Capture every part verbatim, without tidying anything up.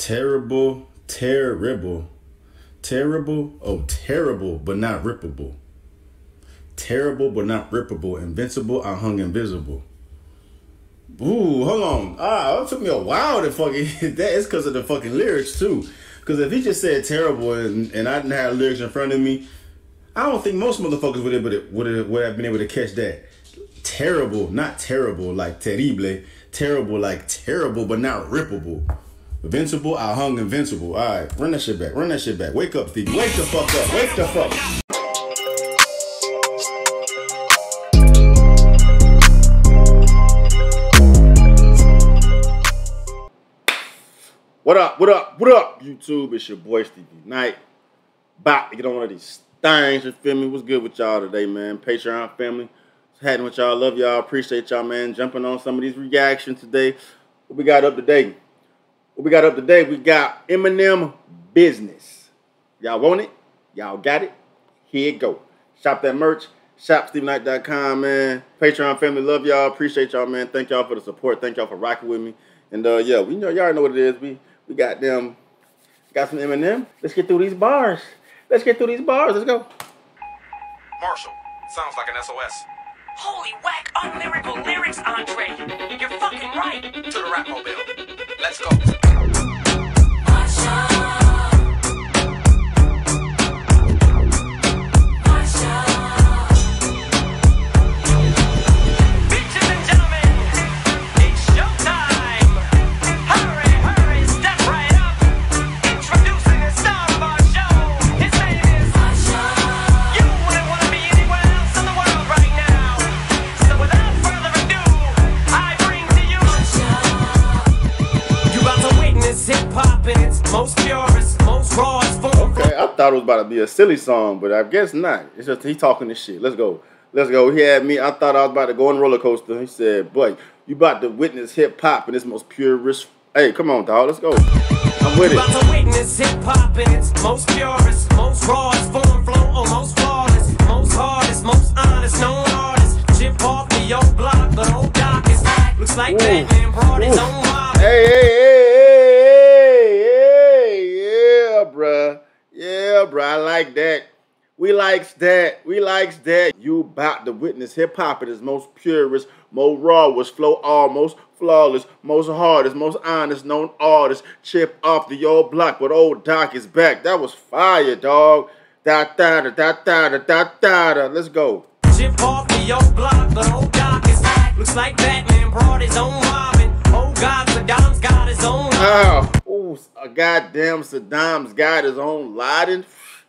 Terrible, terrible, terrible, oh, terrible, but not rippable. Terrible, but not rippable. Invincible, I hung invisible. Ooh, hold on. Ah, it took me a while to fucking hit that. It's because of the fucking lyrics, too. Because if he just said terrible and, and I didn't have lyrics in front of me, I don't think most motherfuckers would have, would have, would have been able to catch that. Terrible, not terrible, like terrible. Terrible, like terrible, but not rippable. Invincible, I hung invincible. All right, run that shit back. Run that shit back. Wake up, Stevie. Wake the fuck up. Wake the fuck up. What up, what up, what up, YouTube? It's your boy, Stevie Knight. About to get on one of these things, you feel me? What's good with y'all today, man? Patreon family. Heading with y'all. Love y'all. Appreciate y'all, man. Jumping on some of these reactions today. What we got up today? What we got up today? We got Eminem Business. Y'all want it? Y'all got it? Here it go. Shop that merch. shop stevie knight dot com, man. Patreon family, love y'all. Appreciate y'all, man. Thank y'all for the support. Thank y'all for rocking with me. And uh, yeah, we know y'all know what it is. We we got them. Got some Eminem. Let's get through these bars. Let's get through these bars. Let's go. Marshall, sounds like an S O S. Holy whack, unlyrical lyrics, Andre. You're fucking right. To the rap mobile. Let's go. Bitches and gentlemen, it's showtime. Hurry, hurry, step right up. Introducing the star of our show. His name is Usher. You wouldn't want to be anywhere else in the world right now. So without further ado, I bring to you Usher. You about to witness hip-hop in its most purest, most rawest form. Okay, I thought it was about to be a silly song, but I guess not. It's just he talking this shit. Let's go. Let's go. He had me. I thought I was about to go on a roller coaster. He said, boy, you about to witness hip-hop in its most purest. Hey, come on, dog. Let's go. I'm with You it. about to witness hip-hop in its most purest, most rawest form, flow, or most flawless, most hardest, most honest, known artist. Chip off the old block, but old Doc is back. Looks like Ooh. Batman brought his Ooh. own mob. Hey, hey, hey, hey, hey, yeah, bruh. Yeah, bruh, I like that. We likes that. We likes that. You about to witness hip-hop in its most purest, most rawest, flow almost flawless, most hardest, most honest, known artist. Chip off the old block, but old Doc is back. That was fire, dog. Da da da da da da da da da. Let's go. Chip off the old block, but old Doc is back. Looks like Batman brought his own mob. And oh God, Saddam's got his own. Oh, ooh, a goddamn Saddam's got his own Laden.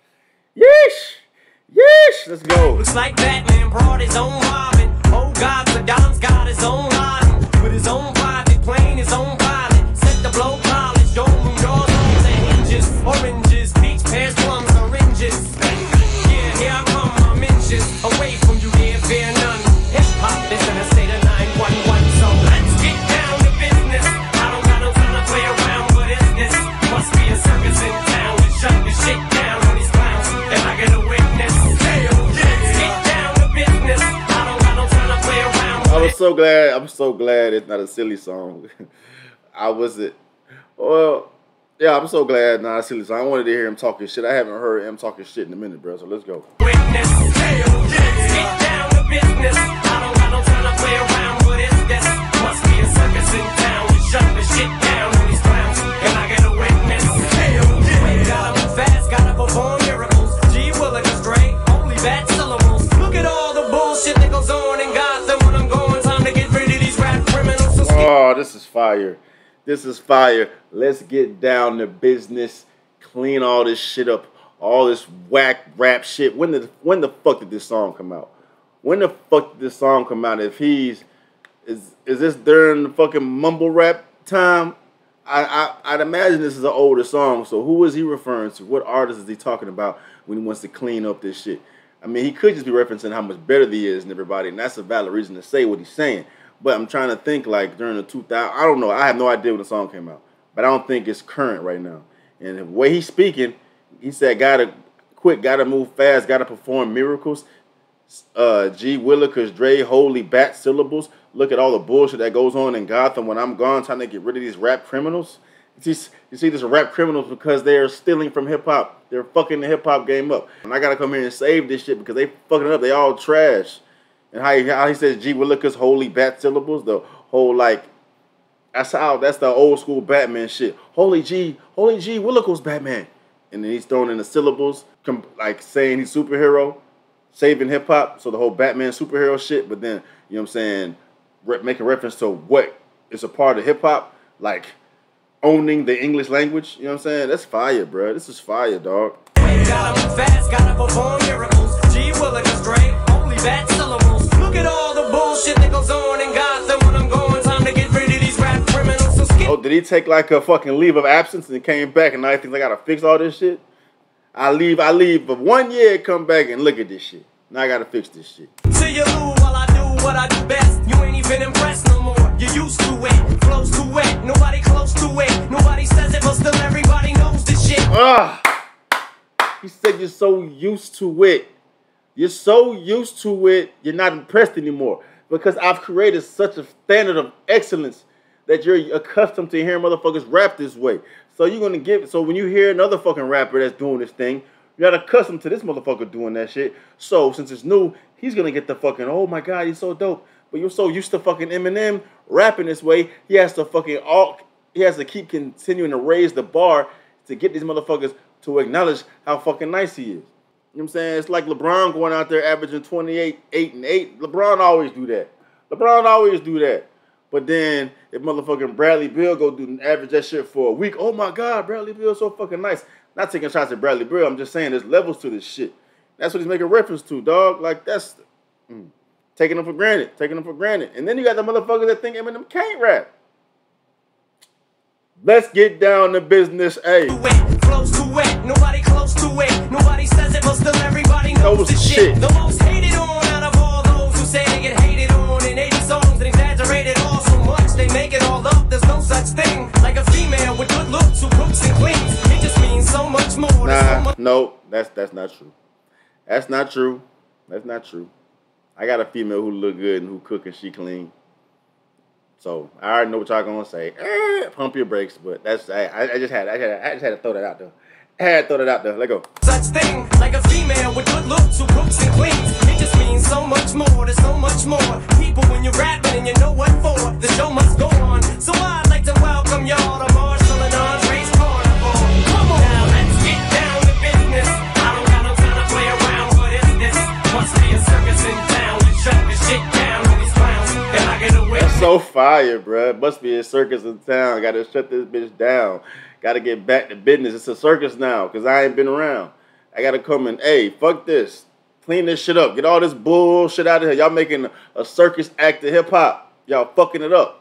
Yeesh. Yeesh. Let's go. Looks like Batman brought his own mob. And oh God, Saddam's got his own line. With his own private plane, his own pilot. Set the blow polish, showroom doors on the hinges. Oranges, peach, pears, plums, oranges. Yeah, here I come, I'm inches away from you, dear, fear none. Hip-hop is in a state of nine one one. So let's get down to business. I don't got no time to play around. What is this? Must be a circus in town. And shut the shit down on these clowns. And I get a witness. Let's get down to business. I don't got no time to play around. I was so glad. I'm so glad it's not a silly song. I wasn't. Well, yeah, I'm so glad it's not a silly song. I wanted to hear him talking shit. I haven't heard him talking shit in a minute, bro. So let's go. Witness. Let's get down to business. I don't got no time to play around. What is this? Must be a circus in town. You shut the shit down on these clowns. And I get a witness. Wait, gotta move fast, gotta perform miracles. G Willikers straight, only bad syllables. Look at all the bullshit that goes on in Gotham when I'm going. Time to get rid of these rap criminals. So Oh, this is fire. This is fire. Let's get down to business. Clean all this shit up. All this whack rap shit. When the when the fuck did this song come out? When the fuck did this song come out? If he's is is this during the fucking mumble rap time? I, I I'd imagine this is an older song. So who is he referring to? What artist is he talking about when he wants to clean up this shit? I mean, he could just be referencing how much better he is than everybody, and that's a valid reason to say what he's saying. But I'm trying to think, like, during the two thousands, I don't know. I have no idea when the song came out. But I don't think it's current right now. And the way he's speaking, he said, gotta quit, gotta move fast, gotta perform miracles. Uh, G Willikers, Dre, holy bat syllables. Look at all the bullshit that goes on in Gotham when I'm gone, trying to get rid of these rap criminals. You see, you see this rap criminals because they are stealing from hip hop. They're fucking the hip hop game up. And I gotta come here and save this shit because they fucking it up. They all trash. And how he, how he says G Willikers holy bat syllables, the whole like, that's how, that's the old school Batman shit. Holy G, holy G Willikers Batman. And then he's throwing in the syllables, like saying he's superhero, saving hip hop. So the whole Batman superhero shit, but then, you know what I'm saying, re making reference to what is a part of hip hop, like owning the English language. You know what I'm saying? That's fire, bro. This is fire, dog. Gotta move fast, gotta perform miracles. G Willikers great, holy bat syllables. Look at all the bullshit that goes on in Gotham when I'm going. Time to get rid of these rap criminals. So skip. Oh, did he take like a fucking leave of absence and came back and now he thinks I gotta fix all this shit? I leave, I leave for one year, come back and look at this shit. Now I gotta fix this shit. See you lose while I do what I do best. You ain't even impressed no more. You used to it, close to it, nobody close to it. Nobody says it, but still everybody knows this shit. Ah, he said you're so used to it. You're so used to it, you're not impressed anymore. Because I've created such a standard of excellence that you're accustomed to hearing motherfuckers rap this way. So you're gonna give, so when you hear another fucking rapper that's doing this thing, you're not accustomed to this motherfucker doing that shit. So since it's new, he's gonna get the fucking, oh my God, he's so dope. But you're so used to fucking Eminem rapping this way, he has to fucking all, he has to keep continuing to raise the bar to get these motherfuckers to acknowledge how fucking nice he is. You know what I'm saying? It's like LeBron going out there averaging twenty-eight, eight, and eight. LeBron always do that. LeBron always do that. But then if motherfucking Bradley Beal go do average that shit for a week, oh my God, Bradley Beal's so fucking nice. Not taking shots at Bradley Beal. I'm just saying there's levels to this shit. That's what he's making reference to, dog. Like that's mm, taking them for granted. Taking them for granted. And then you got the motherfuckers that think Eminem can't rap. Let's get down to business, A. Close to it, nobody close to it. Nobody says it, but still everybody knows Those this shit. shit. The most hated on out of all those who say they get hated on in eighty songs and exaggerated all so much they make it all up. There's no such thing like a female with good looks who cooks and cleans. It just means so much more. Nah, so much no, that's that's not true. That's not true. That's not true. I got a female who look good and who cook and she clean. So I already know what y'all gonna say. Eh, pump your brakes, but that's I, I just had I had I just had to throw that out there. I had to throw that out there. Let go. such thing like a female with good looks who cooks and cleans. It just means so much more. There's so much more. People when you're rapping and you know what for. The show must go on. So I'd like to welcome y'all to Marshall and Andre's Carnival. Come on now, let's get down to business. I don't got no time to play around. What is this? Must be a circus in town. Let's shut this shit down with these clowns. And I get away. That's so fire, bruh. Must be a circus in town. Gotta shut this bitch down. Gotta get back to business. It's a circus now, because I ain't been around. I gotta come in, hey, fuck this. Clean this shit up. Get all this bullshit out of here. Y'all making a circus act of hip-hop. Y'all fucking it up.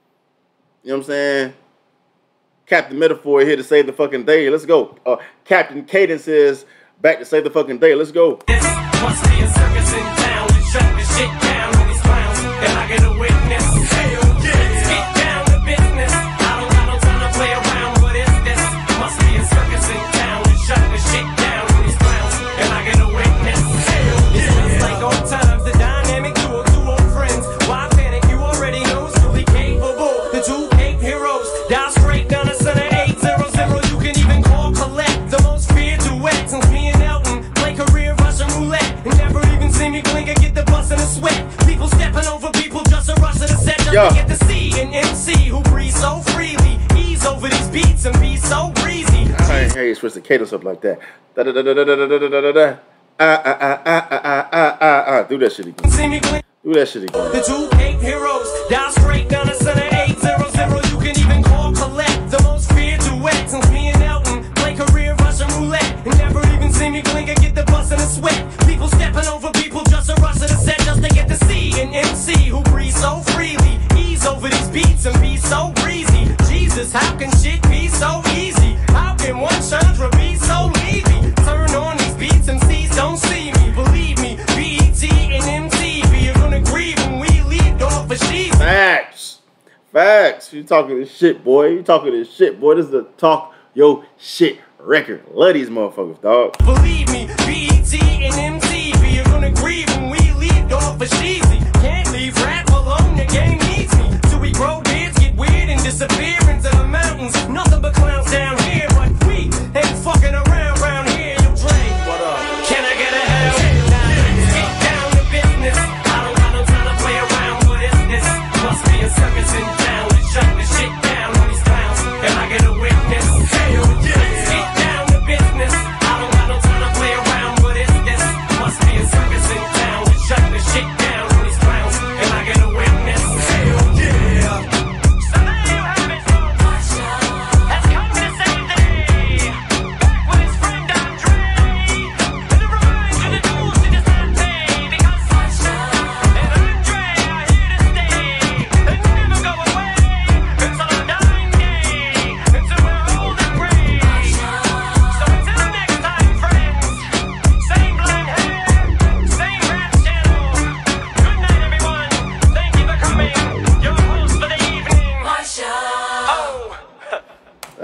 You know what I'm saying? Captain Metaphor here to save the fucking day. Let's go. Uh, Captain Cadence is back to save the fucking day. Let's go. This must be a circus in town. Let's shut this shit down with these clowns. And I get a witness. Hell yeah. Let's get down to business. I don't got no time to play around. What is this? Must be a circus in town. Let's shut this shit down with these clowns. And I get a witness. Hell yeah. It's like old times. The dynamic duo, two old friends. Why panic? You already know it's fully capable. The two Cape heroes. Dial straight down the center. eight zero zero. You can even call collect. The most feared duet since me and Elton play career Russian roulette. And never even see me blink and get the bus in a sweat. People stepping over people just a rush of the set. Just Yeah. to get to see an M C who breathes so freely. Ease over these beats and be so breezy. I ain't hear you switch the cadence up like that. Da da da da da da da da da da. Ah ah ah ah ah ah ah ah. Do that shit again. See me blink. Do that shit again. The two Cape heroes. Dial straight down the center. eight zero zero. You can even call collect. The most feared duet since me and Elton play career Russian roulette. And never even see me blink and get the bus in a sweat. People stepping over people just a rush of the set. Just to get to see an M C who breathes so freely. Ease over these beats and be so breezy. Jesus, how can shit be so easy? How can one Chandra be so lazy? Turn on these beats and C's don't see me. Believe me, B E T and M T V. You're gonna grieve when we leave off for she's. Facts. Facts. You talking this shit, boy. You talking this shit, boy. This is the Talk Yo Shit record. Love these motherfuckers, dog. Believe me, B E T and M T V. You're gonna grieve when we leave off for sheezy. Can't leave rap alone, the game needs me. Till we grow beards, get weird and disappear into the mountains. Nothing but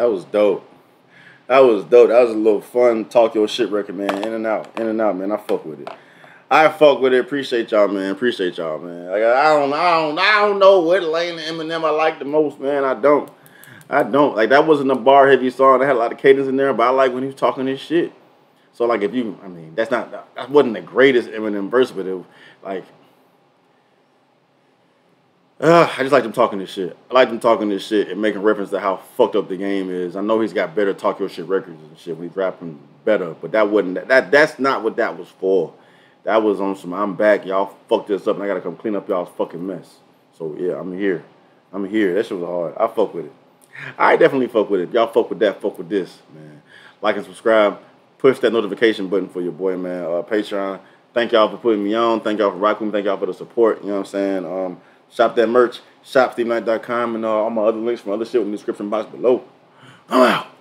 That was dope. That was dope. That was a little fun talk your shit record, man. In and out, in and out, man. I fuck with it. I fuck with it. Appreciate y'all, man. Appreciate y'all, man. Like I don't, I don't, I don't know what lane of Eminem I like the most, man. I don't, I don't. Like that wasn't a bar heavy song. That had a lot of cadence in there, but I like when he was talking his shit. So like if you, I mean, that's not, that wasn't the greatest Eminem verse, but it was like. Uh, I just like them talking this shit. I like them talking this shit and making reference to how fucked up the game is. I know he's got better talk your shit records and shit when he's rapping better, but that wasn't that, that that's not what that was for. That was on some I'm back, y'all fucked this up and I gotta come clean up y'all's fucking mess. So yeah, I'm here. I'm here. That shit was hard. I fuck with it. I definitely fuck with it. Y'all fuck with that, fuck with this, man. Like and subscribe. Push that notification button for your boy, man. Uh, Patreon. Thank y'all for putting me on. Thank y'all for rocking me. Thank y'all for the support. You know what I'm saying? Um, Shop that merch, shop steve knight dot com, and uh, all my other links from other shit in the description box below. I'm out.